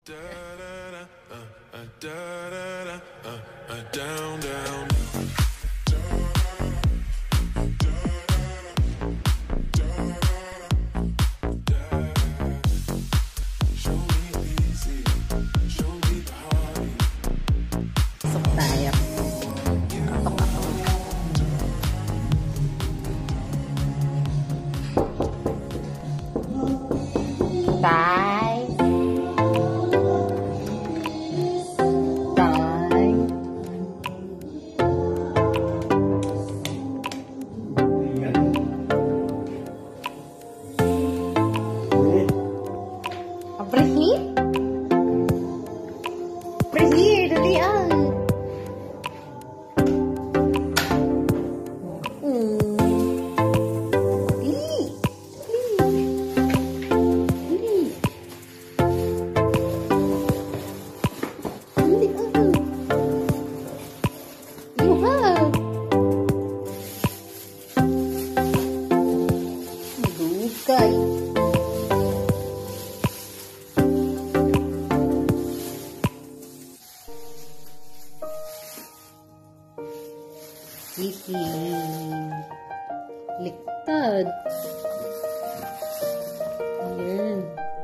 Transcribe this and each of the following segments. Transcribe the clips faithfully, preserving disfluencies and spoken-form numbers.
Down, down. Kiki. Liktad. Ayan.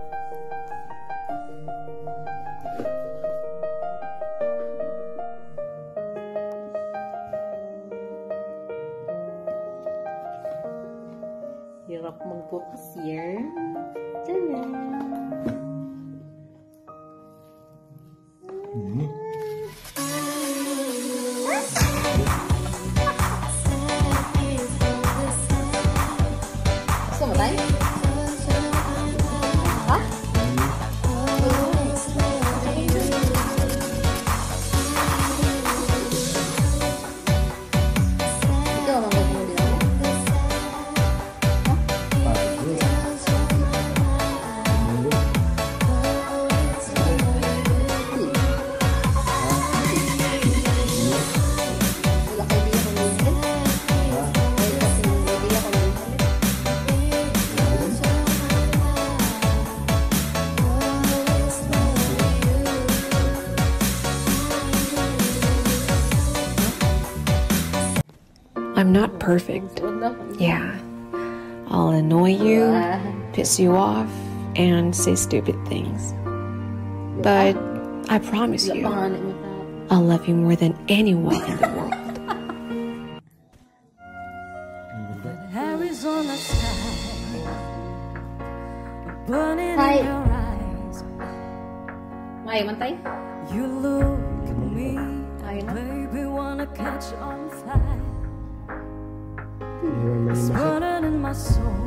Hirap magbukas yan. Tadaan! Mm-hmm. I'm not perfect. Yeah. I'll annoy you, piss you off, and say stupid things. But I promise you, I'll love you more than anyone in the world. Arizona sky, burning in your eyes. Ay, mantay. You look at me, baby, wanna catch on fire. It's burning in my soul,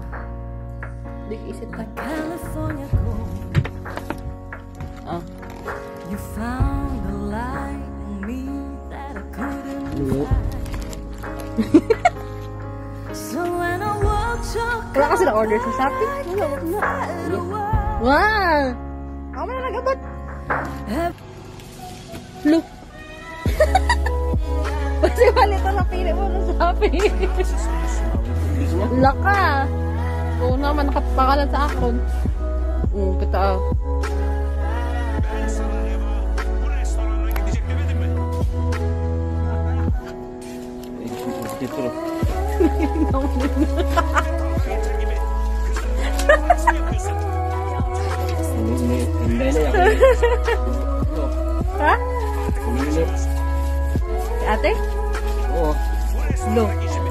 like California gold. Oh. You found the light in me that I couldn't find. So when I walked your wala kasi na-order sa Shopee? Wala, wala. Wow! Ako na nagabat. Look. Kasi malito na pili mo ng Shopee. Laka. Oo naman, nakapakalan sa akon. Hmm, kita. Ito. Ha? Ate? Oo. No.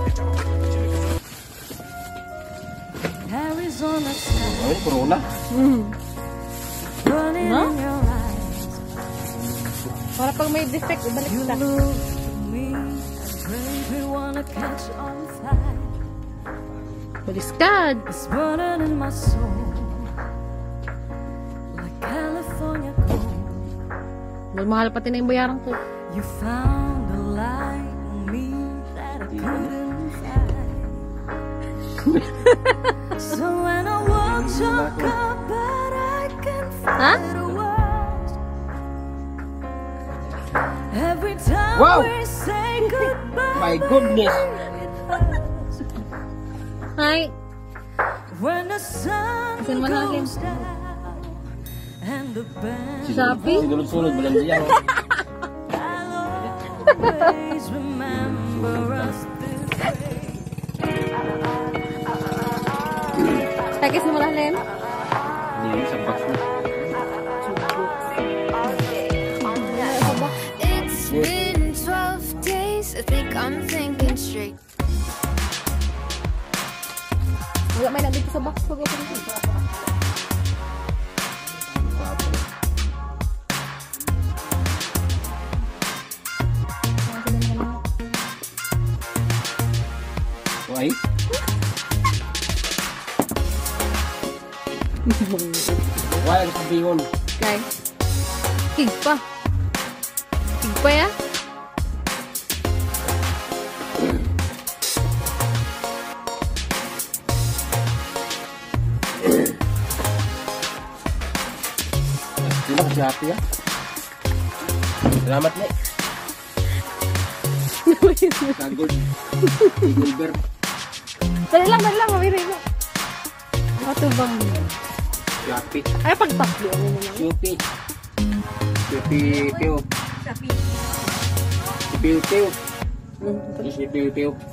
Arizona sky. Ay, corona. Hmm. Burning no? in your eyes. Para pag may defect, ibalik You kita. look at me, baby, wanna catch on fire. Baliskad. It's burning in my soul, like California gold. Mahal pati na yung bayaran ko. You found the light in me that I couldn't find. So when I walked your car, but I can find a world. Every time Wow. we say goodbye, My goodness. it hurts. Hi. When the sun Isin mo na, Kim. goes down and the band. Shopee? Sulod-sulod, balang diyan. Always remember us this way. Tekis mo lang, Len. Hindi, sa box mo. It's been twelve days, I think I'm thinking straight. Wala may nandito sa box. Huwag ako dito. Why? Why ang sabihin? Okay. Kig pa. Kig pa ya? Hindi na kasi happy ah. Salamat na. Sagod. Igulber. Dali lang, dali lang. Mawiri mo. Ito bang... Happy. Ay, pagtakli. Ano mo lang? Yupi. Yupi piu. Piu piu. Hmm, Yupi piu piu.